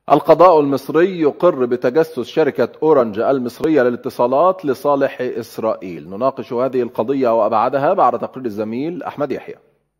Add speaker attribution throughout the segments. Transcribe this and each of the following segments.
Speaker 1: القضاء المصري يقر بتجسس شركة أورنج المصرية للاتصالات لصالح إسرائيل. نناقش هذه القضية وأبعادها بعد تقرير الزميل أحمد يحيى.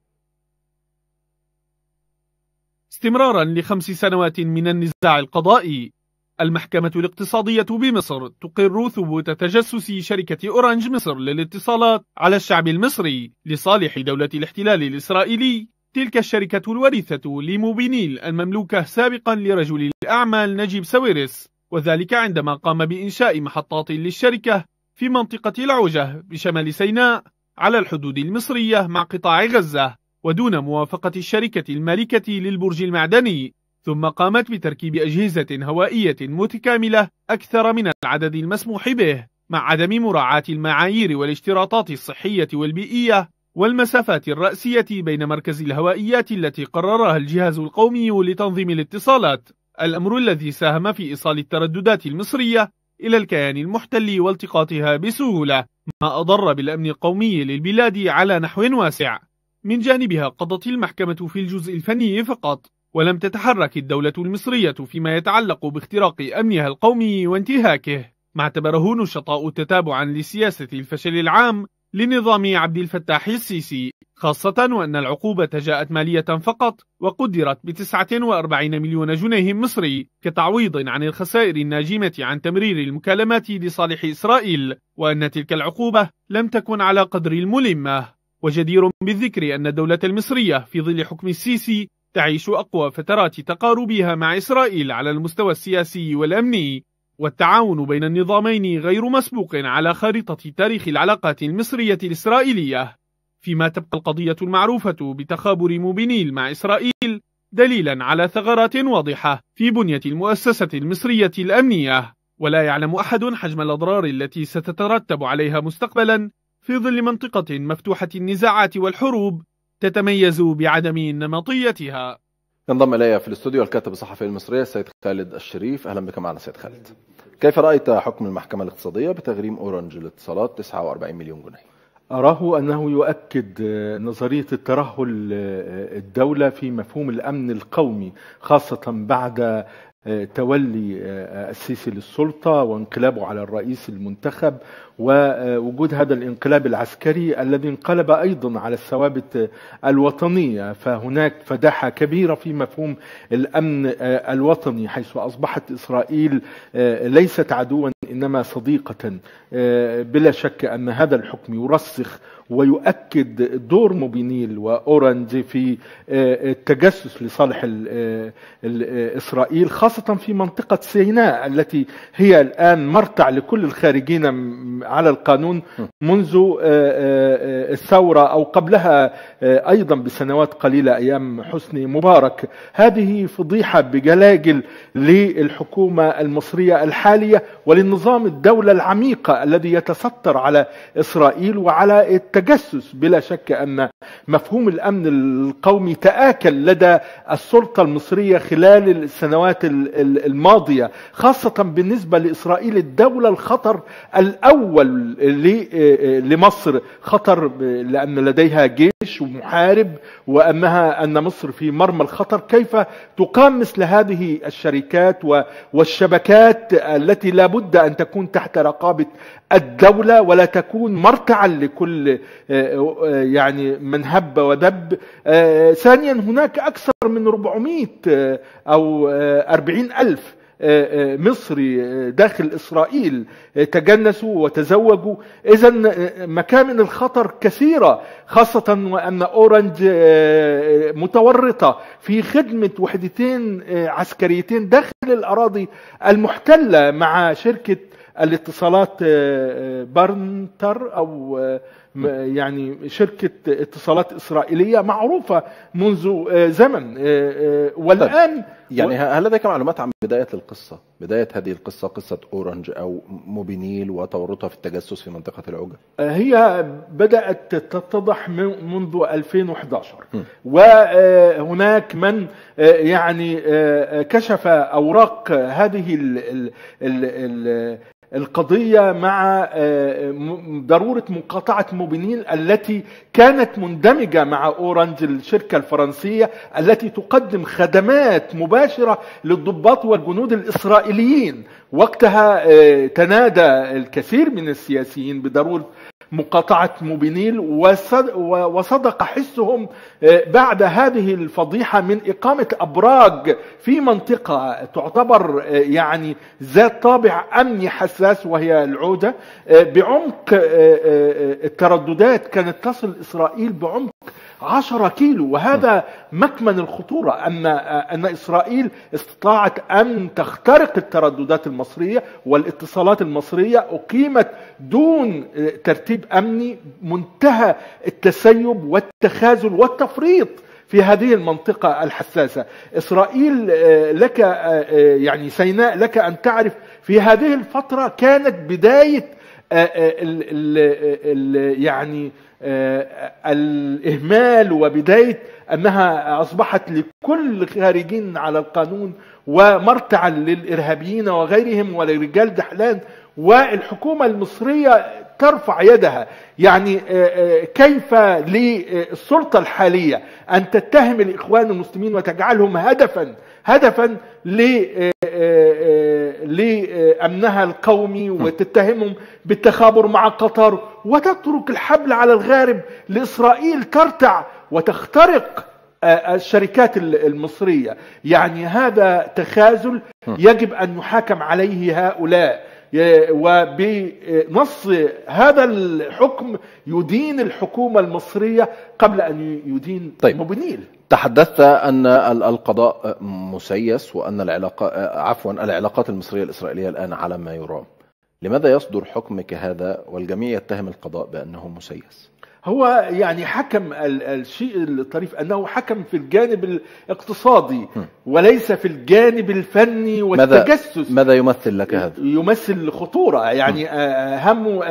Speaker 2: استمرارا ل5 سنوات من النزاع القضائي، المحكمة الاقتصادية بمصر تقر ثبوت تجسس شركة أورنج مصر للاتصالات على الشعب المصري لصالح دولة الاحتلال الإسرائيلي، تلك الشركة الوريثة لموبينيل المملوكة سابقا لرجل الأعمال نجيب ساويرس، وذلك عندما قام بإنشاء محطات للشركة في منطقة العوجة بشمال سيناء على الحدود المصرية مع قطاع غزة، ودون موافقة الشركة المالكة للبرج المعدني، ثم قامت بتركيب أجهزة هوائية متكاملة أكثر من العدد المسموح به، مع عدم مراعاة المعايير والاشتراطات الصحية والبيئية والمسافات الرأسية بين مركز الهوائيات التي قررها الجهاز القومي لتنظيم الاتصالات، الأمر الذي ساهم في إيصال الترددات المصرية إلى الكيان المحتل والتقاطها بسهولة، ما أضر بالأمن القومي للبلاد على نحو واسع. من جانبها قضت المحكمة في الجزء الفني فقط، ولم تتحرك الدولة المصرية فيما يتعلق باختراق أمنها القومي وانتهاكه، ما اعتبره نشطاء تتابعا لسياسة الفشل العام لنظام عبد الفتاح السيسي، خاصة وأن العقوبة جاءت مالية فقط وقدرت ب49 مليون جنيه مصري كتعويض عن الخسائر الناجمة عن تمرير المكالمات لصالح إسرائيل، وأن تلك العقوبة لم تكن على قدر الملمة. وجدير بالذكر أن الدولة المصرية في ظل حكم السيسي تعيش أقوى فترات تقاربها مع إسرائيل على المستوى السياسي والأمني، والتعاون بين النظامين غير مسبوق على خارطة تاريخ العلاقات المصرية الإسرائيلية، فيما تبقى القضية المعروفة بتخابر موبينيل مع إسرائيل دليلا على ثغرات واضحة في بنية المؤسسة المصرية الأمنية، ولا يعلم أحد حجم الأضرار التي ستترتب عليها مستقبلا في ظل منطقة مفتوحة النزاعات والحروب تتميز بعدم نمطيتها.
Speaker 1: ينضم إلي في الاستوديو الكاتب الصحفي المصري السيد خالد الشريف. أهلا بك معنا سيد خالد. كيف رأيت حكم المحكمة الاقتصادية بتغريم أورنج للاتصالات 49 مليون جنيه؟
Speaker 3: أراه أنه يؤكد نظرية الترهل الدولة في مفهوم الأمن القومي، خاصة بعد تولي السيسي للسلطة وانقلابه على الرئيس المنتخب، ووجود هذا الانقلاب العسكري الذي انقلب أيضا على الثوابت الوطنية. فهناك فداحة كبيرة في مفهوم الأمن الوطني، حيث أصبحت إسرائيل ليست عدوا إنما صديقة. بلا شك أن هذا الحكم يرسخ ويؤكد دور موبينيل وأورنج في التجسس لصالح إسرائيل، خاصة في منطقة سيناء التي هي الآن مرتع لكل الخارجين على القانون منذ الثورة أو قبلها أيضا بسنوات قليلة أيام حسني مبارك. هذه فضيحة بجلاجل للحكومة المصرية الحالية وللنظام الدولة العميقة الذي يتستر على إسرائيل وعلى التجسس. بلا شك أن مفهوم الأمن القومي تآكل لدى السلطة المصرية خلال السنوات الماضية، خاصة بالنسبة لإسرائيل الدولة الخطر الأول لمصر، خطر لأن لديها جيش ومحارب، وأن مصر في مرمى الخطر. كيف تقام مثل هذه الشركات والشبكات التي لا بد أن تكون تحت رقابة الدولة ولا تكون مرتعا لكل يعني من هب ودب؟ ثانيا، هناك أكثر من 400 أو 40 ألف مصري داخل إسرائيل تجنسوا وتزوجوا. إذن مكامن الخطر كثيرة، خاصة وأن أورنج متورطة في خدمة وحدتين عسكريتين داخل الأراضي المحتلة مع شركة الاتصالات بارنتر أو يعني شركة اتصالات إسرائيلية معروفة منذ زمن. والآن
Speaker 1: يعني هل لديك معلومات عن بداية القصة، بداية هذه القصة، قصة أورنج أو موبينيل وتورطها في التجسس في منطقة العوجة؟
Speaker 3: هي بدأت تتضح منذ 2011 وهناك من يعني كشف أوراق هذه القضية مع ضرورة مقاطعة موبينيل التي كانت مندمجة مع أورنج الشركة الفرنسية التي تقدم خدمات مباشرة للضباط والجنود الإسرائيليين. وقتها تنادى الكثير من السياسيين بضرورة مقاطعة موبينيل، وصدق حسهم بعد هذه الفضيحة من إقامة أبراج في منطقة تعتبر يعني ذات طابع أمني حساس وهي العودة بعمق الترددات كانت تصل إسرائيل بعمق 10 كيلو، وهذا مكمن الخطورة أن إسرائيل استطاعت أن تخترق الترددات المصرية والاتصالات المصرية أقيمت دون ترتيب أمني، منتهى التسيب والتخاذل والتفريط في هذه المنطقة الحساسة. إسرائيل لك يعني سيناء لك أن تعرف في هذه الفترة كانت بداية يعني الإهمال وبداية أنها أصبحت لكل خارجين على القانون ومرتعا للإرهابيين وغيرهم ولرجال دحلان، والحكومة المصرية ترفع يدها. يعني كيف للسلطة الحالية أن تتهم الإخوان المسلمين وتجعلهم هدفا لأمنها القومي وتتهمهم بالتخابر مع قطر، وتترك الحبل على الغارب لإسرائيل ترتع وتخترق الشركات المصرية. يعني هذا تخاذل يجب أن يحاكم عليه هؤلاء، وبنص هذا الحكم يدين الحكومة المصرية قبل أن يدين موبينيل.
Speaker 1: تحدثت أن القضاء مسيس وأن العلاقات المصرية الإسرائيلية الآن على ما يرام. لماذا يصدر حكم كهذا والجميع يتهم القضاء بأنه مسيس؟
Speaker 3: هو يعني حكم الشيء الطريف أنه حكم في الجانب الاقتصادي وليس في الجانب الفني والتجسس.
Speaker 1: ماذا يمثل لك هذا؟
Speaker 3: يمثل خطورة. يعني همه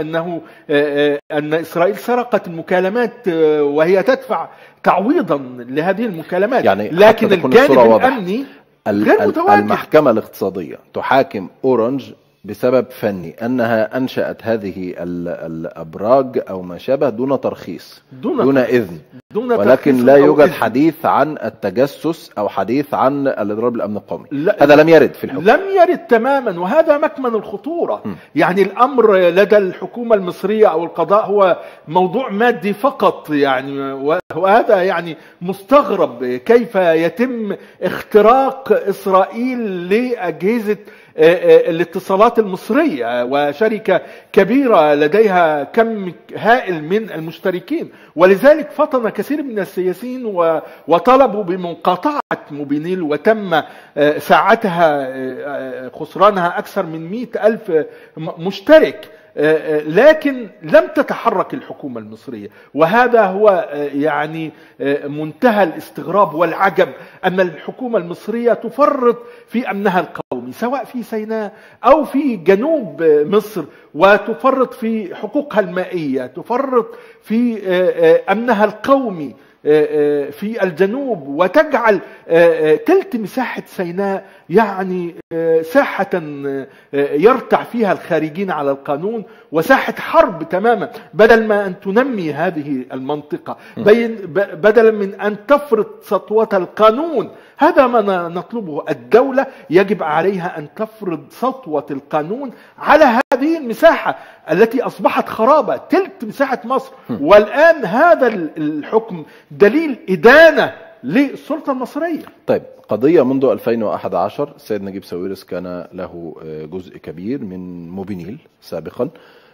Speaker 3: أن إسرائيل سرقت المكالمات وهي تدفع تعويضا لهذه المكالمات،
Speaker 1: يعني
Speaker 3: لكن الجانب الأمني غير متواجد.
Speaker 1: المحكمة الاقتصادية تحاكم أورنج بسبب فني أنها أنشأت هذه الأبراج أو ما شابه دون ترخيص دون إذن، ولكن لا يوجد حديث عن التجسس أو حديث عن الإضرار بالأمن القومي. هذا لم يرد في الحكم،
Speaker 3: لم يرد تماما، وهذا مكمن الخطورة. يعني الأمر لدى الحكومة المصرية أو القضاء هو موضوع مادي فقط، يعني وهذا يعني مستغرب كيف يتم اختراق إسرائيل لأجهزة الاتصالات المصرية وشركة كبيرة لديها كم هائل من المشتركين. ولذلك فطن كثير من السياسيين وطلبوا بمقاطعة موبينيل، وتم ساعتها خسرانها أكثر من 100,000 مشترك، لكن لم تتحرك الحكومة المصرية. وهذا هو يعني منتهى الاستغراب والعجب أن الحكومة المصرية تفرط في أمنها القومي سواء في سيناء أو في جنوب مصر، وتفرط في حقوقها المائية، تفرط في أمنها القومي في الجنوب، وتجعل تلت مساحة سيناء يعني ساحة يرتع فيها الخارجين على القانون وساحة حرب تماما، بدل ما أن تنمي هذه المنطقة، بدلا من أن تفرض سطوة القانون. هذا ما نطلبه. الدولة يجب عليها أن تفرض سطوة القانون على هذه المساحة التي أصبحت خرابة، تلت مساحة مصر. والآن هذا الحكم دليل إدانة للسلطة المصرية.
Speaker 1: طيب، قضية منذ 2011 السيد نجيب ساويرس كان له جزء كبير من موبينيل سابقا.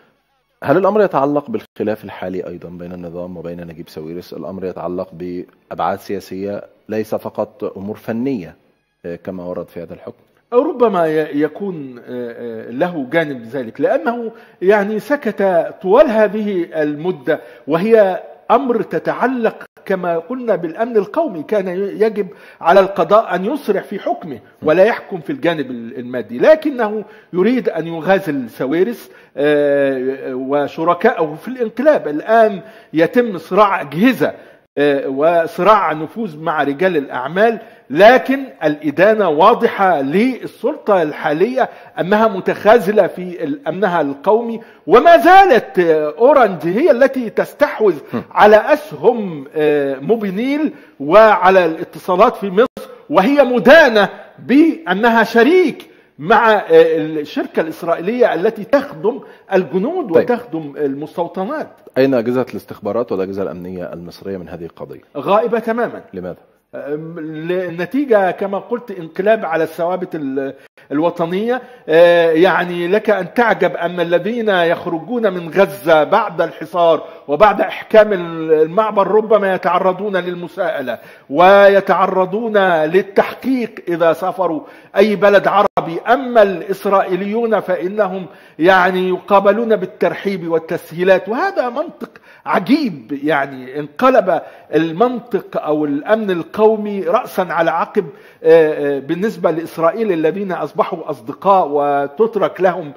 Speaker 1: هل الأمر يتعلق بالخلاف الحالي أيضا بين النظام وبين نجيب ساويرس؟ الأمر يتعلق بأبعاد سياسية ليس فقط أمور فنية كما ورد في هذا الحكم؟
Speaker 3: ربما يكون له جانب ذلك، لأنه يعني سكت طوال هذه المدة، وهي أمر تتعلق كما قلنا بالأمن القومي. كان يجب على القضاء أن يسرع في حكمه ولا يحكم في الجانب المادي، لكنه يريد أن يغازل ساويرس وشركائه في الانقلاب. الآن يتم صراع أجهزة وصراع نفوذ مع رجال الأعمال، لكن الإدانة واضحة للسلطة الحالية أنها متخاذلة في أمنها القومي، وما زالت أورنج هي التي تستحوذ على أسهم موبينيل وعلى الاتصالات في مصر، وهي مدانة بأنها شريك مع الشركة الإسرائيلية التي تخدم الجنود وتخدم المستوطنات.
Speaker 1: أين أجهزة الاستخبارات والأجهزة الأمنية المصرية من هذه القضية؟
Speaker 3: غائبة تماما.
Speaker 1: لماذا؟
Speaker 3: النتيجة كما قلت انقلاب على الثوابت الوطنية. يعني لك أن تعجب أن الذين يخرجون من غزة بعد الحصار وبعد إحكام المعبر ربما يتعرضون للمساءلة ويتعرضون للتحقيق إذا سافروا أي بلد عربي، أما الإسرائيليون فإنهم يعني يقابلون بالترحيب والتسهيلات، وهذا منطق عجيب. يعني انقلب المنطق أو الأمن القومي رأسا على عقب بالنسبة لإسرائيل الذين أصبحوا أصدقاء وتترك لهم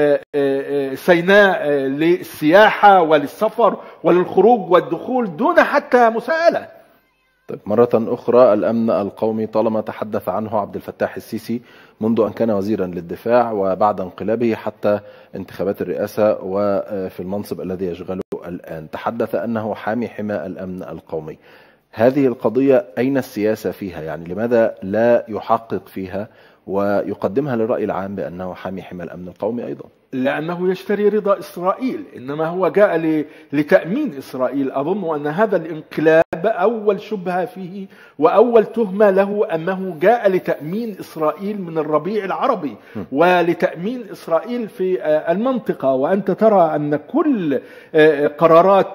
Speaker 3: سيناء للسياحة وللسفر وللخروج والدخول دون حتى مساءلة.
Speaker 1: طيب، مرة أخرى الأمن القومي طالما تحدث عنه عبد الفتاح السيسي منذ أن كان وزيرا للدفاع وبعد انقلابه حتى انتخابات الرئاسة وفي المنصب الذي يشغله الآن، تحدث أنه حامي حمى الأمن القومي. هذه القضية أين السياسة فيها؟ يعني لماذا لا يحقق فيها ويقدمها للرأي العام بأنه حامي حمى الأمن القومي أيضا؟
Speaker 3: لأنه يشتري رضا إسرائيل، إنما هو جاء لتأمين إسرائيل. أظن أن هذا الانقلاب أول شبهة فيه وأول تهمة له أنه جاء لتأمين إسرائيل من الربيع العربي ولتأمين إسرائيل في المنطقة. وأنت ترى أن كل قرارات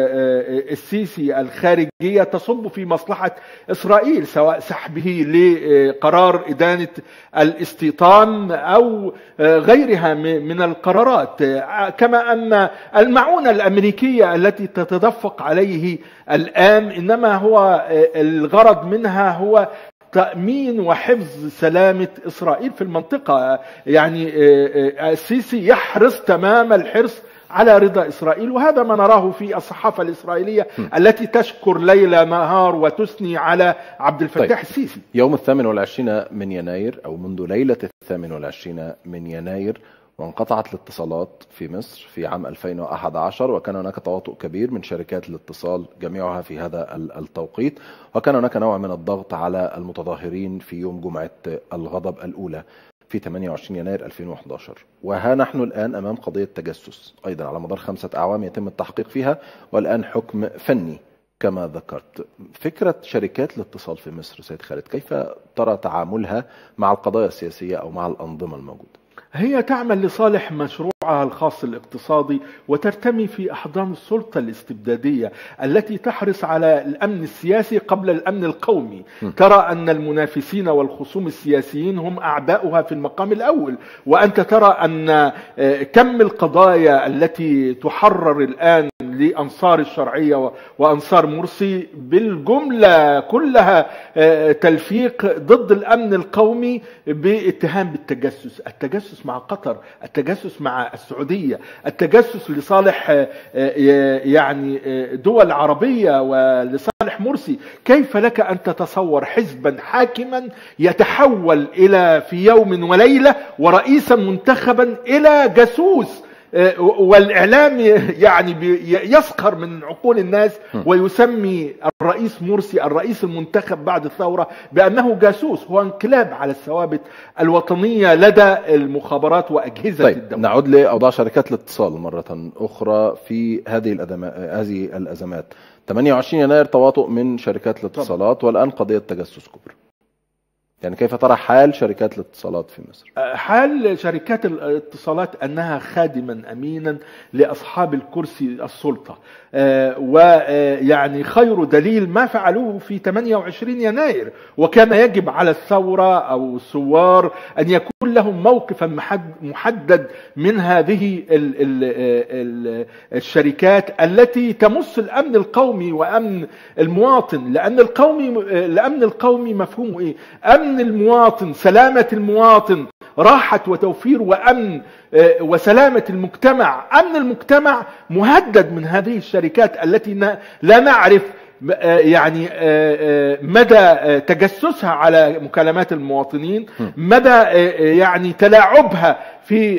Speaker 3: السيسي الخارجية تصب في مصلحة إسرائيل، سواء سحبه لقرار إدانة الاستيطان أو غيرها من القرارات، كما أن المعونة الأمريكية التي تتدفق عليه الآن إنما هو الغرض منها هو تأمين وحفظ سلامة إسرائيل في المنطقة. يعني السيسي يحرص تمام الحرص على رضا إسرائيل، وهذا ما نراه في الصحافة الإسرائيلية التي تشكر ليل نهار وتثني على عبد الفتاح السيسي.
Speaker 1: يوم 28 من يناير أو منذ ليلة 28 من يناير وانقطعت الاتصالات في مصر في عام 2011، وكان هناك تواطؤ كبير من شركات الاتصال جميعها في هذا التوقيت، وكان هناك نوع من الضغط على المتظاهرين في يوم جمعة الغضب الأولى في 28 يناير 2011. وها نحن الآن أمام قضية تجسس أيضا على مدار 5 أعوام يتم التحقيق فيها، والآن حكم فني كما ذكرت. فكرة شركات الاتصال في مصر سيد خالد، كيف ترى تعاملها مع القضايا السياسية أو مع الأنظمة الموجودة؟
Speaker 3: هي تعمل لصالح مشروعها الخاص الاقتصادي وترتمي في أحضان السلطة الاستبدادية التي تحرص على الأمن السياسي قبل الأمن القومي. ترى أن المنافسين والخصوم السياسيين هم أعداؤها في المقام الأول، وأنت ترى أن كم القضايا التي تحرر الآن لأنصار الشرعية وأنصار مرسي بالجملة كلها تلفيق ضد الأمن القومي باتهام بالتجسس، التجسس مع قطر، التجسس مع السعودية، التجسس لصالح يعني دول عربية ولصالح مرسي. كيف لك أن تتصور حزبا حاكما يتحول إلى في يوم وليلة ورئيسا منتخبا إلى جاسوس، والإعلام يعني يسخر من عقول الناس ويسمي الرئيس مرسي الرئيس المنتخب بعد الثورة بأنه جاسوس؟ هو انقلاب على الثوابت الوطنية لدى المخابرات وأجهزة الدولة.
Speaker 1: نعود لأوضاع شركات الاتصال مرة أخرى في هذه الأزمات. 28 يناير تواطؤ من شركات الاتصالات، والآن قضية تجسس كبرى. يعني كيف ترى حال شركات الاتصالات في مصر؟
Speaker 3: حال شركات الاتصالات أنها خادما أمينا لأصحاب الكرسي السلطة، ويعني خير دليل ما فعلوه في 28 يناير، وكان يجب على الثورة أو الثوار أن يكون لهم موقفا محدد من هذه الشركات التي تمس الأمن القومي وأمن المواطن. لأن الأمن القومي مفهومه إيه؟ أمن المواطن، سلامة المواطن، راحة وتوفير وأمن وسلامة المجتمع. أمن المجتمع مهدد من هذه الشركات التي لا نعرف يعني مدى تجسسها على مكالمات المواطنين، مدى يعني تلاعبها في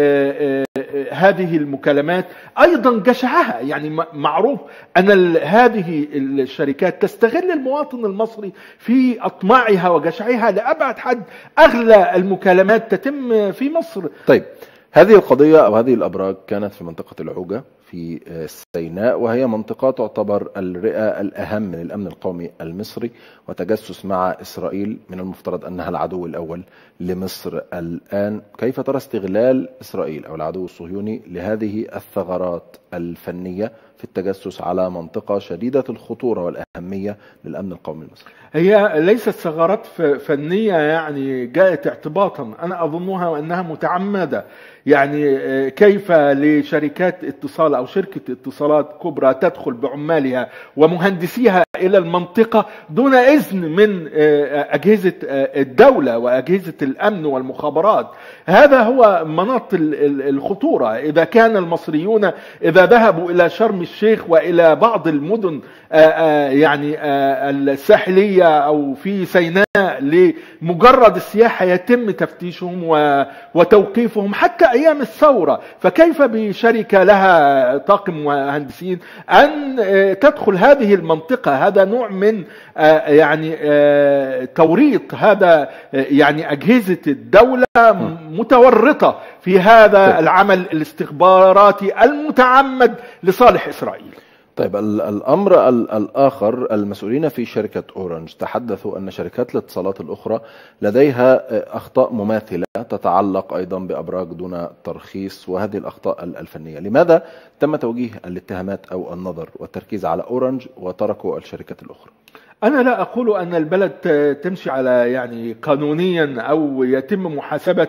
Speaker 3: هذه المكالمات، أيضا جشعها. يعني معروف أن هذه الشركات تستغل المواطن المصري في أطماعها وجشعها لأبعد حد. أغلى المكالمات تتم في مصر.
Speaker 1: طيب، هذه القضية أو هذه الأبراج كانت في منطقة العوجة في سيناء، وهي منطقة تعتبر الرئة الأهم من الأمن القومي المصري، وتجسس مع إسرائيل من المفترض أنها العدو الأول لمصر الآن. كيف ترى استغلال إسرائيل أو العدو الصهيوني لهذه الثغرات الفنية في التجسس على منطقة شديدة الخطورة والأهمية للأمن القومي المصري؟
Speaker 3: هي ليست ثغرات فنية يعني جاءت اعتباطا، أنا أظنها أنها متعمدة. يعني كيف لشركات اتصال أو شركة اتصالات كبرى تدخل بعمالها ومهندسيها إلى المنطقة دون إذن من أجهزة الدولة وأجهزة الأمن والمخابرات؟ هذا هو مناط الخطورة. إذا كان المصريون إذا ذهبوا إلى شرم الشيخ وإلى بعض المدن يعني الساحلية أو في سيناء لمجرد السياحة يتم تفتيشهم وتوقيفهم حتى أيام الثورة، فكيف بشركة لها طاقم مهندسين أن تدخل هذه المنطقة؟ هذا نوع من يعني توريط. هذا يعني أجهزة الدولة متورطة في هذا العمل الاستخباراتي المتعمد لصالح إسرائيل.
Speaker 1: طيب، الأمر الآخر، المسؤولين في شركة أورنج تحدثوا أن شركات الاتصالات الأخرى لديها أخطاء مماثلة تتعلق أيضا بأبراج دون ترخيص، وهذه الأخطاء الفنية لماذا تم توجيه الاتهامات أو النظر والتركيز على أورنج وتركوا الشركات الأخرى؟
Speaker 3: أنا لا أقول أن البلد تمشي على يعني قانونيا أو يتم محاسبة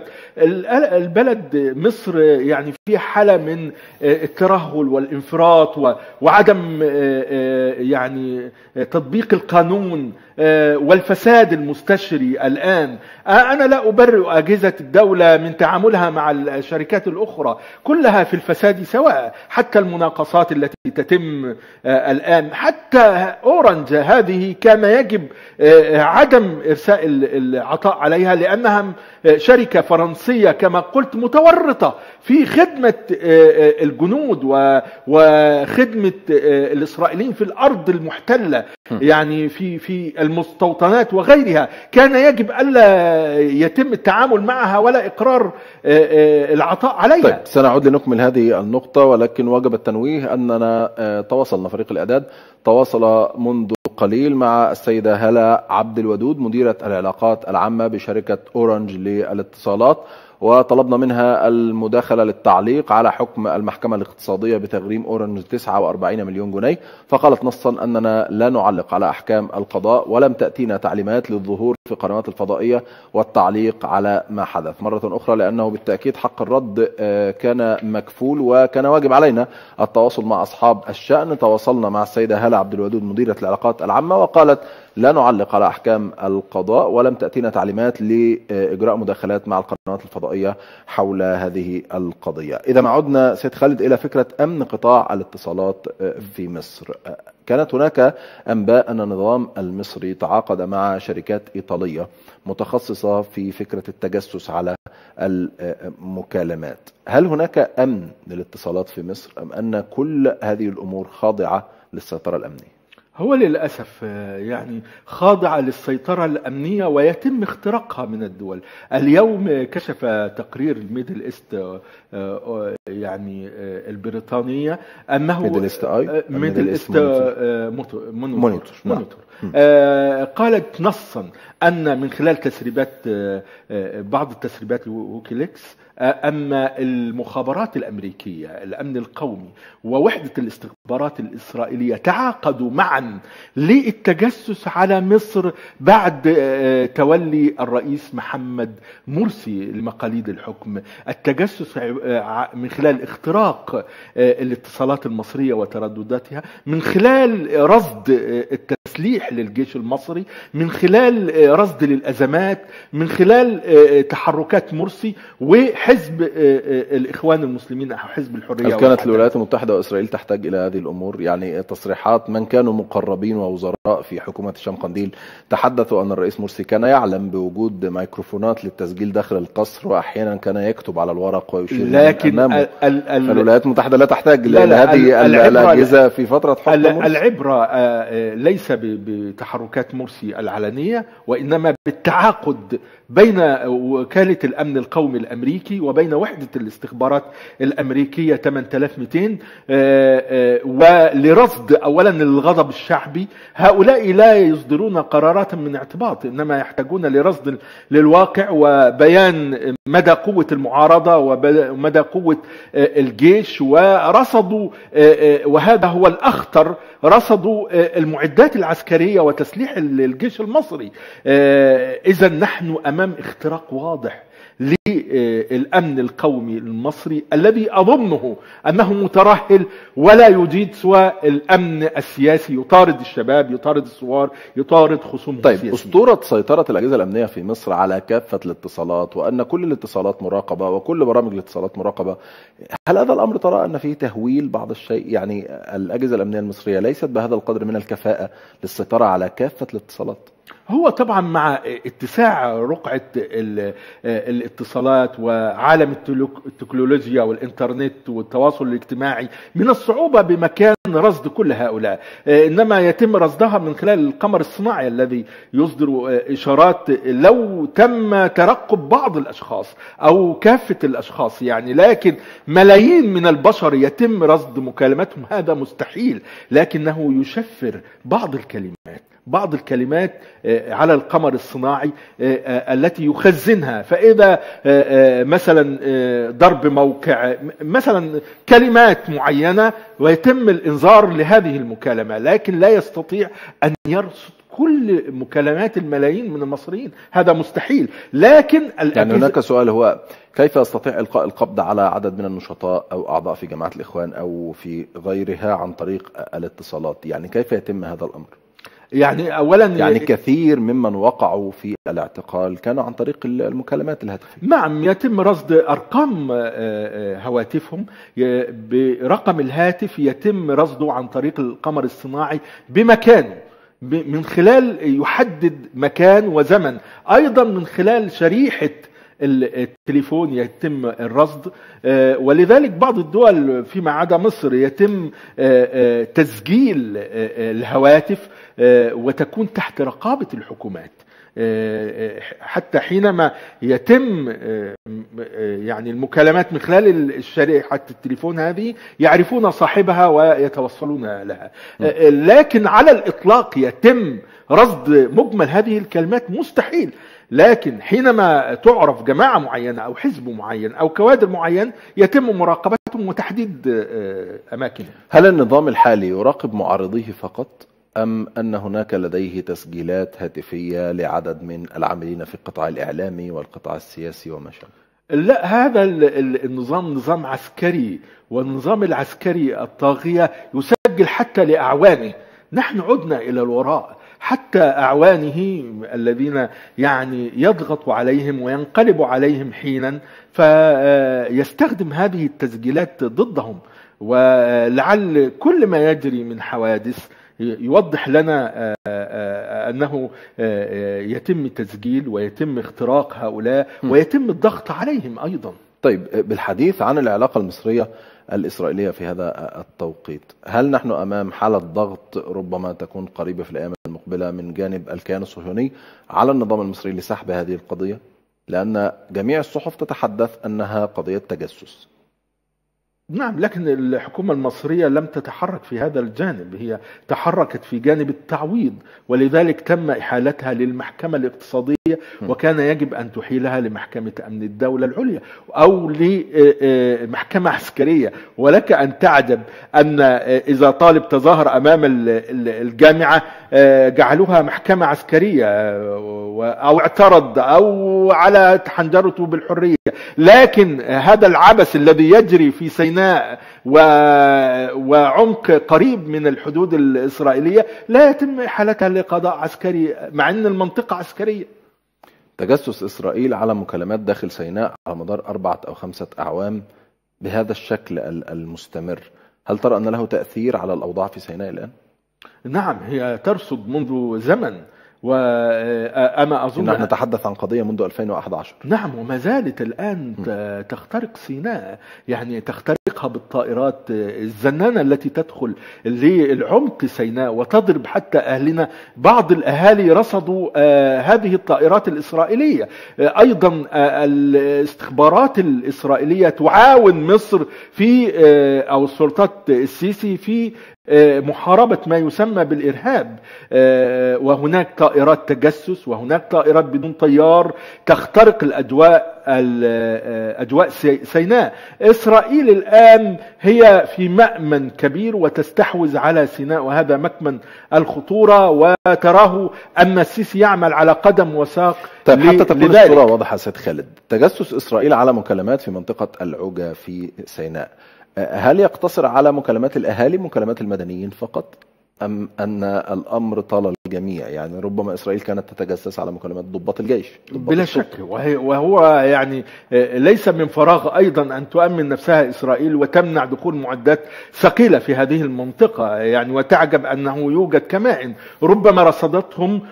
Speaker 3: البلد. مصر يعني في حالة من الترهل والانفراط وعدم يعني تطبيق القانون والفساد المستشري الآن. أنا لا أبرئ أجهزة الدولة من تعاملها مع الشركات الأخرى، كلها في الفساد سواء، حتى المناقصات التي تتم الآن. حتى أورنج هذه كان يجب عدم إرساء العطاء عليها، لأنها شركة فرنسية كما قلت متورطة في خدمة الجنود وخدمة الإسرائيليين في الأرض المحتلة، يعني في المستوطنات وغيرها. كان يجب ألا يتم التعامل معها ولا إقرار العطاء عليها.
Speaker 1: طيب، سنعود لنكمل هذه النقطة، ولكن وجب التنويه أننا تواصلنا، فريق الإعداد تواصل منذ قليل مع السيدة هالة عبد الودود مديرة العلاقات العامة بشركة أورنج للاتصالات، وطلبنا منها المداخلة للتعليق على حكم المحكمة الاقتصادية بتغريم أورنج 49 مليون جنيه. فقالت نصا أننا لا نعلق على أحكام القضاء، ولم تأتينا تعليمات للظهور في القنوات الفضائية والتعليق على ما حدث. مرة أخرى، لأنه بالتأكيد حق الرد كان مكفول وكان واجب علينا التواصل مع أصحاب الشأن. تواصلنا مع السيدة هالة عبد الودود مديرة العلاقات العامة، وقالت لا نعلق على أحكام القضاء، ولم تأتينا تعليمات لإجراء مداخلات مع القنوات الفضائية حول هذه القضية. إذا ما عدنا سيد خالد إلى فكرة أمن قطاع الاتصالات في مصر، كانت هناك أنباء أن النظام المصري تعاقد مع شركات إيطالية متخصصة في فكرة التجسس على المكالمات. هل هناك أمن للاتصالات في مصر، أم أن كل هذه الأمور خاضعة للسيطرة الأمنية؟
Speaker 3: هو للأسف يعني خاضعة للسيطرة الأمنية ويتم اختراقها من الدول. اليوم كشف تقرير الميدل إيست يعني البريطانية أنه ميدل إيست مونيتور قالت نصا أن من خلال تسريبات بعض التسريبات ويكيليكس أن المخابرات الأمريكية، الأمن القومي ووحدة الاستخبارات الإسرائيلية تعاقدوا معا للتجسس على مصر بعد تولي الرئيس محمد مرسي لمقاليد الحكم. التجسس من خلال اختراق الاتصالات المصرية وتردداتها، من خلال رصد التسليح تصليح للجيش المصري من خلال رصد للأزمات، من خلال تحركات مرسي وحزب الإخوان المسلمين أو حزب الحرية.
Speaker 1: هل كانت الولايات المتحدة وإسرائيل تحتاج إلى هذه الأمور؟ يعني تصريحات من كانوا مقربين ووزراء في حكومة هشام قنديل تحدثوا أن الرئيس مرسي كان يعلم بوجود ميكروفونات للتسجيل داخل القصر، وأحيانا كان يكتب على الورق ويشير
Speaker 3: لكن
Speaker 1: أمامه. فالولايات المتحدة لا تحتاج لهذه الأجهزة في فترة حكم مرسي.
Speaker 3: العبرة ليس بتحركات مرسي العلنية، وإنما بالتعاقد بين وكالة الأمن القومي الأمريكي وبين وحدة الاستخبارات الأمريكية 8200 ولرصد أولا الغضب الشعبي. هؤلاء لا يصدرون قرارات من اعتباط، إنما يحتاجون لرصد للواقع وبيان مدى قوة المعارضة ومدى قوة الجيش، ورصدوا وهذا هو الأخطر، رصدوا المعدات العسكرية وتسليح الجيش المصري. إذا نحن أمام اختراق واضح للأمن القومي المصري الذي أظنه أنه مترهل ولا يجيد سوى الأمن السياسي، يطارد الشباب، يطارد الثوار، يطارد خصومه
Speaker 1: طيب
Speaker 3: السياسية.
Speaker 1: أسطورة سيطرة الأجهزة الأمنية في مصر على كافة الاتصالات، وأن كل الاتصالات مراقبة وكل برامج الاتصالات مراقبة، هل هذا الأمر ترى أن فيه تهويل بعض الشيء؟ يعني الأجهزة الأمنية المصرية ليست بهذا القدر من الكفاءة للسيطرة على كافة الاتصالات؟
Speaker 3: هو طبعا مع اتساع رقعة الاتصالات وعالم التكنولوجيا والإنترنت والتواصل الاجتماعي من الصعوبة بمكان رصد كل هؤلاء، إنما يتم رصدها من خلال القمر الصناعي الذي يصدر إشارات لو تم ترقب بعض الأشخاص أو كافة الأشخاص يعني. لكن ملايين من البشر يتم رصد مكالماتهم، هذا مستحيل، لكنه يشفر بعض الكلمات على القمر الصناعي التي يخزنها. فإذا مثلا ضرب موقع مثلا كلمات معينة ويتم الإنذار لهذه المكالمة، لكن لا يستطيع أن يرصد كل مكالمات الملايين من المصريين، هذا مستحيل. لكن
Speaker 1: يعني هناك سؤال، هو كيف يستطيع إلقاء القبض على عدد من النشطاء أو أعضاء في جماعة الإخوان أو في غيرها عن طريق الاتصالات؟ يعني كيف يتم هذا الأمر؟
Speaker 3: يعني أولا
Speaker 1: يعني كثير ممن وقعوا في الاعتقال كانوا عن طريق المكالمات الهاتفية.
Speaker 3: نعم، يتم رصد أرقام هواتفهم، برقم الهاتف يتم رصده عن طريق القمر الصناعي بمكانه، من خلال يحدد مكان وزمن، أيضا من خلال شريحة التليفون يتم الرصد. ولذلك بعض الدول فيما عدا مصر يتم تسجيل الهواتف وتكون تحت رقابة الحكومات، حتى حينما يتم يعني المكالمات من خلال شريحة التليفون هذه يعرفون صاحبها ويتوصلون لها. لكن على الإطلاق يتم رصد مجمل هذه الكلمات مستحيل. لكن حينما تعرف جماعة معينة أو حزب معين أو كوادر معين يتم مراقبتهم وتحديد أماكنهم.
Speaker 1: هل النظام الحالي يراقب معارضيه فقط، أم أن هناك لديه تسجيلات هاتفية لعدد من العاملين في القطاع الإعلامي والقطاع السياسي وما شابه؟
Speaker 3: لا، هذا النظام نظام عسكري، والنظام العسكري الطاغية يسجل حتى لأعوانه. نحن عدنا إلى الوراء، حتى أعوانه الذين يعني يضغط عليهم وينقلب عليهم حينا، فيستخدم هذه التسجيلات ضدهم. ولعل كل ما يجري من حوادث يوضح لنا أنه يتم تسجيل ويتم اختراق هؤلاء ويتم الضغط عليهم أيضا.
Speaker 1: طيب، بالحديث عن العلاقة المصرية الإسرائيلية في هذا التوقيت، هل نحن أمام حالة ضغط ربما تكون قريبة في الأيام المقبلة من جانب الكيان الصهيوني على النظام المصري لسحب هذه القضية؟ لأن جميع الصحف تتحدث أنها قضية تجسس.
Speaker 3: نعم، لكن الحكومة المصرية لم تتحرك في هذا الجانب، هي تحركت في جانب التعويض، ولذلك تم إحالتها للمحكمة الاقتصادية وكان يجب أن تحيلها لمحكمة أمن الدولة العليا أو لمحكمة عسكرية. ولك أن تعجب أن إذا طالب تظاهر أمام الجامعة جعلوها محكمة عسكرية أو اعترض أو على تحنجرته بالحرية. لكن هذا العبث الذي يجري في سيناء وعمق قريب من الحدود الإسرائيلية لا يتم إحالتها لقضاء عسكري مع أن المنطقة عسكرية.
Speaker 1: تجسس إسرائيل على مكالمات داخل سيناء على مدار 4 أو 5 أعوام بهذا الشكل المستمر، هل ترى أن له تأثير على الأوضاع في سيناء الآن؟
Speaker 3: نعم، هي ترصد منذ زمن، وأنا أظن
Speaker 1: نحن نتحدث عن قضية منذ 2011.
Speaker 3: نعم، وما زالت الآن تخترق سيناء، يعني تخترقها بالطائرات الزنانة التي تدخل للعمق سيناء وتضرب حتى أهلنا. بعض الأهالي رصدوا هذه الطائرات الإسرائيلية. أيضا الاستخبارات الإسرائيلية تعاون مصر في أو السلطات السيسي في محاربة ما يسمى بالإرهاب، وهناك طائرات تجسس وهناك طائرات بدون طيار تخترق أجواء سيناء. إسرائيل الآن هي في مأمن كبير وتستحوذ على سيناء، وهذا مكمن الخطورة، وتراه أن السيسي يعمل على قدم وساق.
Speaker 1: طيب حتى تكون الصورة واضحة سيد خالد، تجسس إسرائيل على مكالمات في منطقة العوجة في سيناء، هل يقتصر على مكالمات الأهالي مكالمات المدنيين فقط، أم أن الأمر طال الجميع؟ يعني ربما إسرائيل كانت تتجسس على مكالمات ضباط الجيش
Speaker 3: بلا شك، وهو يعني ليس من فراغ أيضا أن تؤمن نفسها إسرائيل وتمنع دخول معدات ثقيلة في هذه المنطقة، يعني وتعجب أنه يوجد كمائن ربما رصدتهم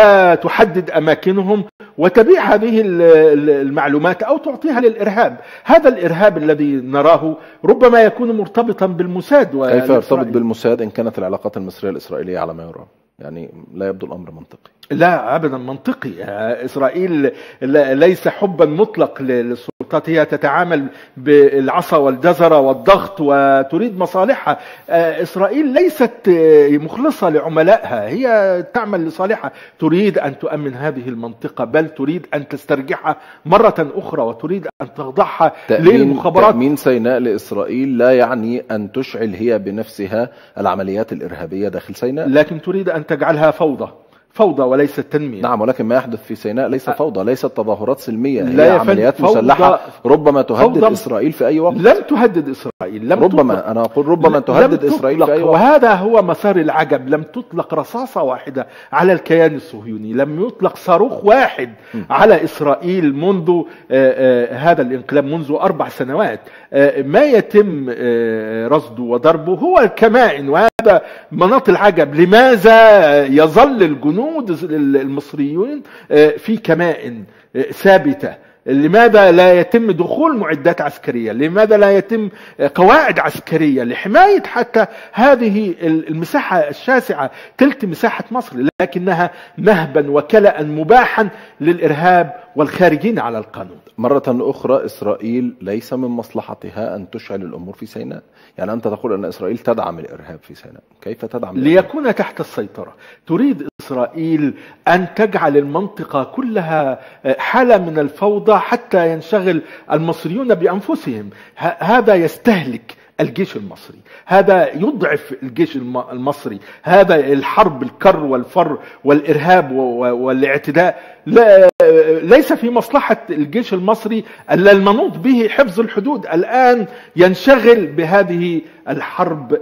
Speaker 3: وتحدد أماكنهم وتبيع هذه المعلومات أو تعطيها للإرهاب. هذا الإرهاب الذي نراه ربما يكون مرتبطا بالموساد.
Speaker 1: كيف يرتبط بالموساد إن كانت العلاقات المصرية الإسرائيلية على ما يرام؟ يعني لا يبدو الأمر منطقي.
Speaker 3: لا أبدا منطقي. إسرائيل ليس حبا مطلق للسلطات، هي تتعامل بالعصا والجزرة والضغط وتريد مصالحها. إسرائيل ليست مخلصة لعملائها، هي تعمل لصالحها، تريد أن تؤمن هذه المنطقة، بل تريد أن تسترجعها مرة أخرى وتريد أن تخضعها للمخابرات.
Speaker 1: تأمين سيناء لإسرائيل لا يعني أن تشعل هي بنفسها العمليات الإرهابية داخل سيناء،
Speaker 3: لكن تريد أن تجعلها فوضى وليس تنمية.
Speaker 1: نعم، ولكن ما يحدث في سيناء ليس فوضى، ليست تظاهرات سلمية، هي عمليات مسلحة ربما تهدد إسرائيل في أي وقت.
Speaker 3: لم تهدد إسرائيل،
Speaker 1: ربما أنا أقول ربما تهدد إسرائيل في أي وقت،
Speaker 3: وهذا هو مسار العجب. لم تطلق رصاصة واحدة على الكيان الصهيوني، لم يطلق صاروخ واحد على إسرائيل منذ هذا الانقلاب، منذ 4 سنوات. ما يتم رصده وضربه هو الكمائن، وهذا مناط العجب. لماذا يظل الجنود المصريون في كمائن ثابتة؟ لماذا لا يتم دخول معدات عسكرية؟ لماذا لا يتم قواعد عسكرية لحماية حتى هذه المساحة الشاسعة تلك مساحة مصر، لكنها نهبا وكلأ مباحا للإرهاب والخارجين على القانون.
Speaker 1: مرة أخرى إسرائيل ليس من مصلحتها أن تشعل الأمور في سيناء، يعني أنت تقول أن إسرائيل تدعم الإرهاب في سيناء، كيف تدعم
Speaker 3: ليكون تحت السيطرة؟ تريد إسرائيل أن تجعل المنطقة كلها حالة من الفوضى حتى ينشغل المصريون بأنفسهم. هذا يستهلك الجيش المصري، هذا يضعف الجيش المصري، هذا الحرب الكر والفر والإرهاب والاعتداء ليس في مصلحة الجيش المصري المنوط به حفظ الحدود. الآن ينشغل بهذه الحرب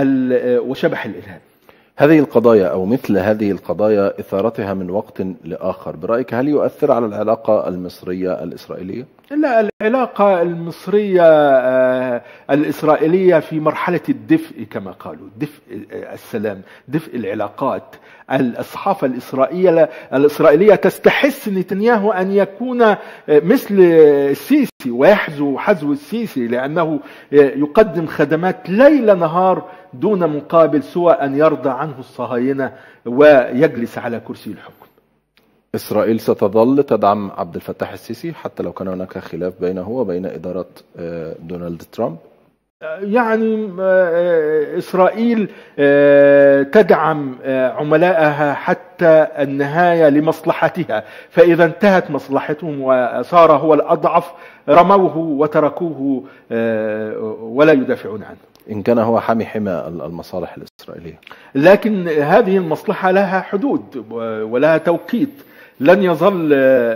Speaker 3: وشبح الإرهاب.
Speaker 1: هذه القضايا أو مثل هذه القضايا إثارتها من وقت لآخر برأيك هل يؤثر على العلاقة المصرية الإسرائيلية؟
Speaker 3: لا، العلاقة المصرية الإسرائيلية في مرحلة الدفء كما قالوا، دفء السلام، دفء العلاقات. الصحافة الإسرائيلية تستحث نتنياهو أن يكون مثل السيسي ويحذو حذو السيسي، لأنه يقدم خدمات ليل نهار دون مقابل سوى أن يرضى عنه الصهاينة ويجلس على كرسي الحكم.
Speaker 1: إسرائيل ستظل تدعم عبد الفتاح السيسي حتى لو كان هناك خلاف بينه وبين إدارة دونالد ترامب؟
Speaker 3: يعني إسرائيل تدعم عملائها حتى النهاية لمصلحتها، فإذا انتهت مصلحتهم وصار هو الأضعف رموه وتركوه ولا يدافعون عنه،
Speaker 1: إن كان هو حامي حمى المصالح الإسرائيلية.
Speaker 3: لكن هذه المصلحة لها حدود ولها توقيت. لن يظل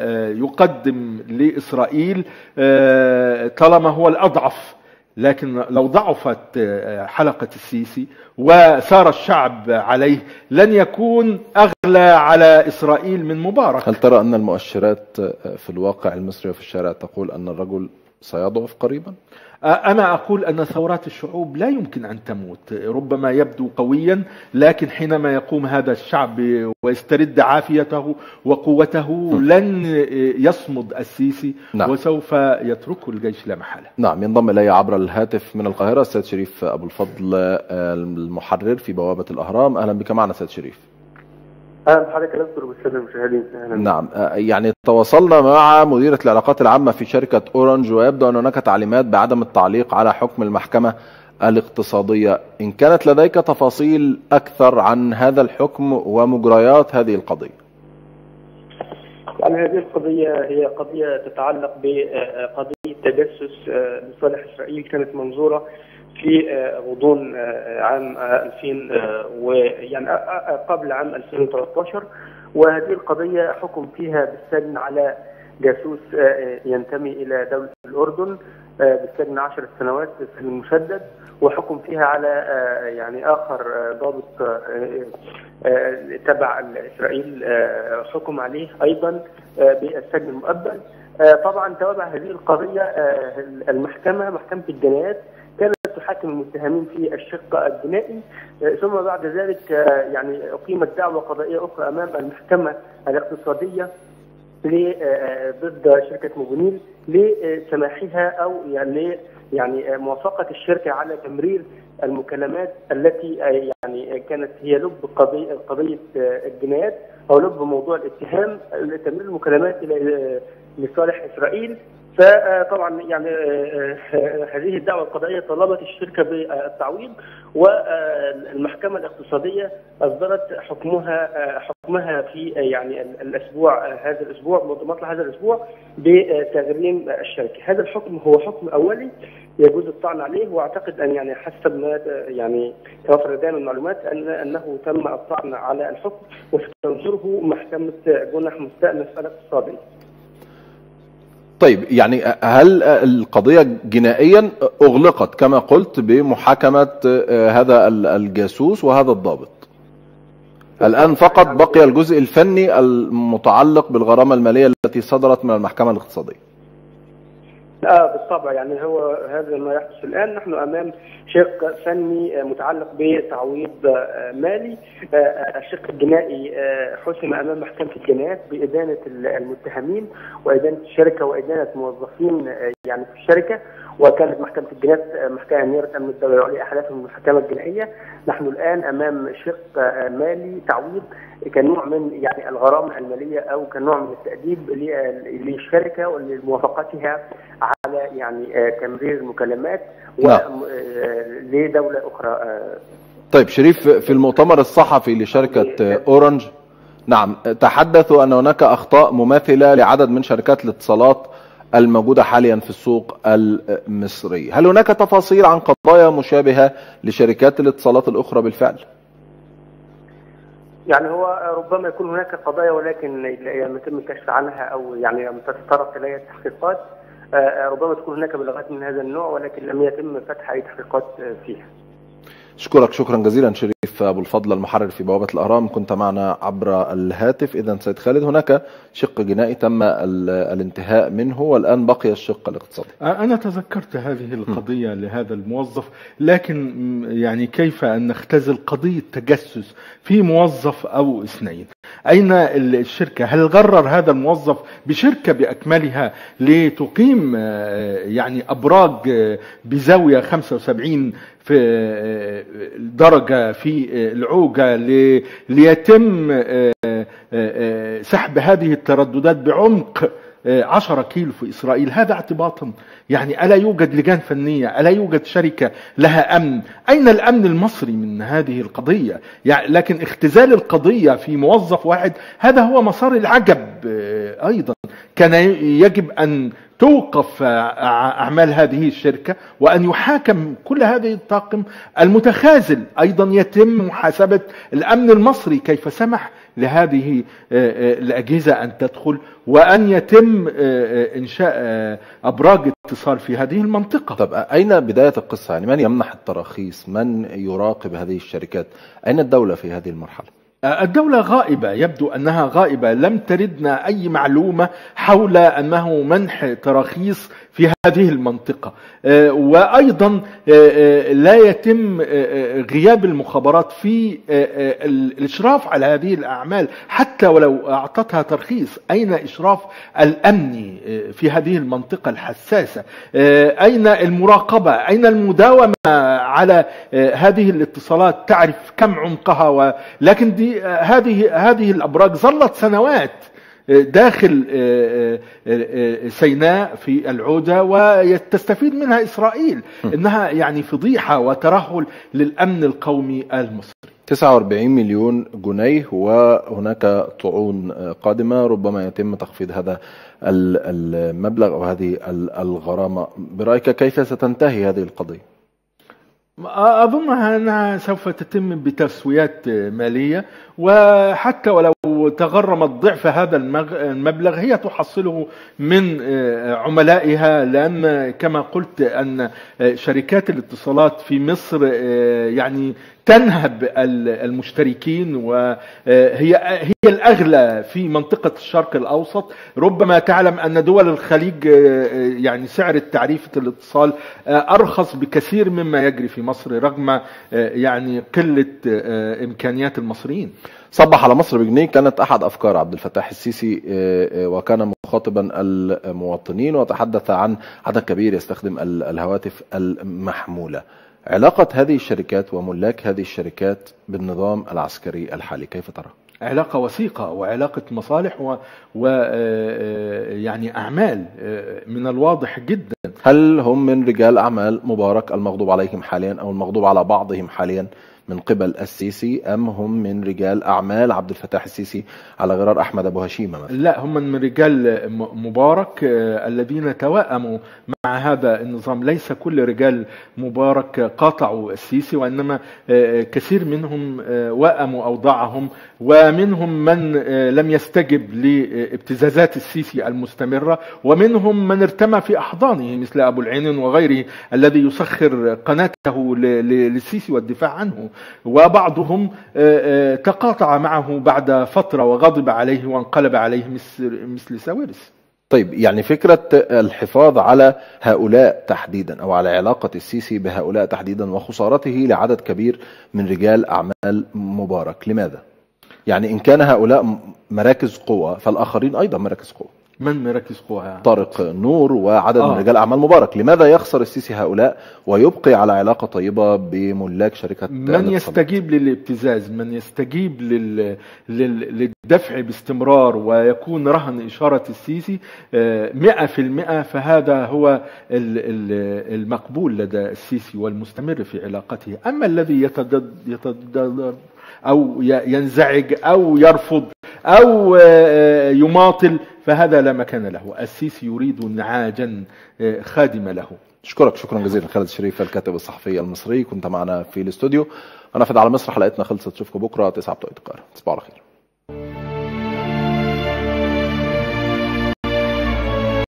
Speaker 3: يقدم لإسرائيل طالما هو الأضعف، لكن لو ضعفت حلقة السيسي وسار الشعب عليه لن يكون أغلى على إسرائيل من مبارك.
Speaker 1: هل ترى أن المؤشرات في الواقع المصري وفي الشارع تقول أن الرجل سيضعف قريبا؟
Speaker 3: أنا أقول أن ثورات الشعوب لا يمكن أن تموت، ربما يبدو قويا، لكن حينما يقوم هذا الشعب ويسترد عافيته وقوته لن يصمد السيسي. نعم. وسوف يتركه الجيش لا محالة.
Speaker 1: نعم. ينضم إلي عبر الهاتف من القاهرة السيد شريف أبو الفضل المحرر في بوابة الأهرام. أهلا بك معنا سيد شريف.
Speaker 4: أهلا بحضرتك يا دكتور والسادة المشاهدين.
Speaker 1: نعم. يعني تواصلنا مع مديرة العلاقات العامة في شركة أورنج، ويبدو أن هناك تعليمات بعدم التعليق على حكم المحكمة الاقتصادية. إن كانت لديك تفاصيل أكثر عن هذا الحكم ومجريات هذه القضية.
Speaker 4: يعني هذه القضية هي قضية تتعلق بقضية تجسس لصالح إسرائيل، كانت منظورة في غضون عام 2000 ويعني قبل عام 2013، وهذه القضية حكم فيها بالسجن على جاسوس ينتمي إلى دولة الأردن بالسجن 10 سنوات في المشدد، وحكم فيها على يعني آخر ضابط تبع إسرائيل حكم عليه أيضا بالسجن المؤبد. طبعا توابع هذه القضية المحكمة، محكمة الجنايات، كانت تحاكم المتهمين في الشق الجنائي، ثم بعد ذلك يعني أقيمت دعوة قضائية أخرى أمام المحكمة الاقتصادية ضد شركة موبينيل لسماحها أو يعني موافقة الشركة على تمرير المكالمات التي يعني كانت هي لب قضية الجنايات أو لب موضوع الاتهام، تمرير المكالمات لصالح إسرائيل. فطبعا يعني هذه الدعوة القضائية طلبت الشركة بالتعويض، والمحكمة الاقتصادية أصدرت حكمها في يعني هذا الأسبوع مطلع هذا الأسبوع بتغريم الشركة. هذا الحكم هو حكم أولي يجوز الطعن عليه، واعتقد ان يعني حسب ما يعني توفر لدينا المعلومات انه تم الطعن على الحكم وستنظره محكمة جنح مستأنف الاقتصادي.
Speaker 1: طيب، يعني هل القضية جنائيا أغلقت كما قلت بمحاكمة هذا الجاسوس وهذا الضابط؟ الآن فقط بقي الجزء الفني المتعلق بالغرامة المالية التي صدرت من المحكمة الاقتصادية.
Speaker 4: بالطبع، يعني هو هذا ما يحدث الآن. نحن أمام شق فني متعلق بتعويض مالي. الشق الجنائي حسم أمام محكمة الجنايات بإدانة المتهمين وإدانة الشركة وإدانة موظفين يعني في الشركة، وكانت محكمة الجنايات محكمة أميرة أمن الدولة العليا أحداث من المحكمة الجنائية. نحن الآن أمام شق مالي تعويض كنوع من يعني الغرامة المالية أو كنوع من التأديب للشركة ولموافقتها على يعني تمرير المكالمات لدولة أخرى.
Speaker 1: طيب شريف، في المؤتمر الصحفي لشركة أورنج نعم تحدثوا أن هناك أخطاء مماثلة لعدد من شركات الاتصالات الموجودة حاليا في السوق المصري. هل هناك تفاصيل عن قضايا مشابهة لشركات الاتصالات الأخرى بالفعل؟
Speaker 4: يعني هو ربما يكون هناك قضايا ولكن لم يتم الكشف عنها أو يعني لم تتطرق إليها التحقيقات. ربما تكون هناك بلاغات من هذا النوع ولكن لم يتم فتح أي تحقيقات فيها.
Speaker 1: أشكرك شكرا جزيلا شريف أبو الفضل المحرر في بوابة الأهرام، كنت معنا عبر الهاتف. إذا سيد خالد، هناك شق جنائي تم الانتهاء منه والآن بقي الشق الاقتصادي.
Speaker 3: أنا تذكرت هذه القضية لهذا الموظف، لكن يعني كيف أن نختزل قضية تجسس في موظف أو اثنين؟ أين الشركة؟ هل غرر هذا الموظف بشركة بأكملها لتقيم يعني أبراج بزاوية 75 في درجة في العوجة ليتم سحب هذه الترددات بعمق 10 كيلو في إسرائيل، هذا اعتباطا. يعني ألا يوجد لجان فنية؟ ألا يوجد شركة لها أمن؟ أين الأمن المصري من هذه القضية؟ يعني لكن اختزال القضية في موظف واحد هذا هو مسار العجب. أيضا كان يجب أن توقف أعمال هذه الشركة وأن يحاكم كل هذه الطاقم المتخاذل. أيضا يتم محاسبة الأمن المصري، كيف سمح لهذه الأجهزة أن تدخل، وأن يتم إنشاء أبراج اتصال في هذه المنطقة.
Speaker 1: طب أين بداية القصة؟ يعني من يمنح التراخيص؟ من يراقب هذه الشركات؟ أين الدولة في هذه المرحلة؟
Speaker 3: الدولة غائبة، يبدو أنها غائبة. لم تردنا أي معلومة حول أنه منح تراخيص في هذه المنطقة. وأيضا لا يتم غياب المخابرات في الإشراف على هذه الأعمال حتى ولو أعطتها ترخيص. أين إشراف الأمني في هذه المنطقة الحساسة؟ أين المراقبة؟ أين المداومة على هذه الاتصالات؟ تعرف كم عمقها، لكن هذه الأبراج ظلت سنوات داخل سيناء في العودة وتستفيد منها إسرائيل. إنها يعني فضيحة وترهل للأمن القومي المصري.
Speaker 1: 49 مليون جنيه، وهناك طعون قادمة ربما يتم تخفيض هذا المبلغ أو هذه الغرامة. برأيك كيف ستنتهي هذه القضية؟
Speaker 3: أظنها أنها سوف تتم بتسويات مالية، وحتى ولو تغرمت ضعف هذا المبلغ هي تحصله من عملائها، لأن كما قلت أن شركات الاتصالات في مصر يعني تنهب المشتركين، وهي الأغلى في منطقة الشرق الأوسط. ربما تعلم أن دول الخليج يعني سعر تعريفة الاتصال أرخص بكثير مما يجري في مصر، رغم يعني قلة إمكانيات المصريين.
Speaker 1: صبح على مصر بجنيه كانت أحد أفكار عبد الفتاح السيسي، وكان مخاطبا المواطنين وتحدث عن عدد كبير يستخدم الهواتف المحمولة. علاقة هذه الشركات وملاك هذه الشركات بالنظام العسكري الحالي كيف ترى؟
Speaker 3: علاقة وثيقة وعلاقة مصالح ويعني أعمال من الواضح جدا.
Speaker 1: هل هم من رجال أعمال مبارك المغضوب عليهم حاليا أو المغضوب على بعضهم حاليا من قبل السيسي، أم هم من رجال أعمال عبد الفتاح السيسي على غرار أحمد أبو هشيمة مثلا؟
Speaker 3: لا، هم من رجال مبارك الذين توائموا مع هذا النظام. ليس كل رجال مبارك قاطعوا السيسي، وإنما كثير منهم وائموا أوضاعهم، ومنهم من لم يستجب لابتزازات السيسي المستمرة، ومنهم من ارتمى في أحضانه مثل أبو العين وغيره الذي يسخر قناته للسيسي والدفاع عنه، وبعضهم تقاطع معه بعد فترة وغضب عليه وانقلب عليه مثل ساويرس.
Speaker 1: طيب، يعني فكرة الحفاظ على هؤلاء تحديدا أو على علاقة السيسي بهؤلاء تحديدا وخسارته لعدد كبير من رجال أعمال مبارك، لماذا؟ يعني إن كان هؤلاء مراكز قوة فالآخرين أيضا مراكز قوة.
Speaker 3: من مراكز قوة؟
Speaker 1: طارق نور وعدد من رجال أعمال مبارك. لماذا يخسر السيسي هؤلاء ويبقي على علاقة طيبة بملاك شركة؟
Speaker 3: من يستجيب للابتزاز، من يستجيب للدفع باستمرار ويكون رهن إشارة السيسي 100%، فهذا هو المقبول لدى السيسي والمستمر في علاقته. أما الذي يتضرر أو ينزعج أو يرفض أو يماطل فهذا لا مكان له. السيسي يريد نعاجا خادمة له.
Speaker 1: أشكرك شكرا جزيلا خالد الشريف الكاتب الصحفي المصري، كنت معنا في الاستوديو. أنا فد على مصر، حلقتنا خلصت. أشوفكم بكرة 9 بتوقيت القاهرة. تصبحوا على خير.